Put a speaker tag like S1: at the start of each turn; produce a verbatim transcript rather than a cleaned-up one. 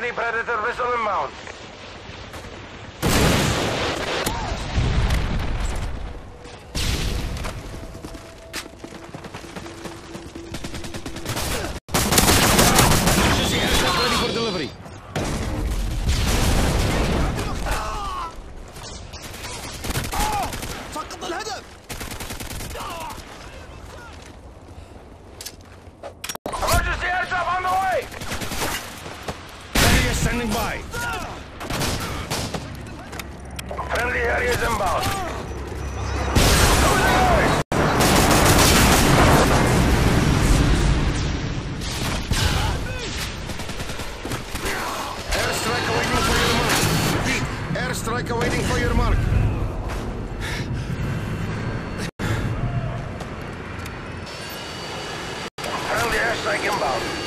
S1: Friendly Predator missile inbound.
S2: Emergency Airdrop ready for delivery.
S3: فقد الهدف.
S1: Emergency airdrop on the way!
S2: Area standing by.
S1: Friendly areas inbound.
S2: Airstrike awaiting for your mark. Repeat, airstrike awaiting for your mark.
S1: Friendly airstrike inbound.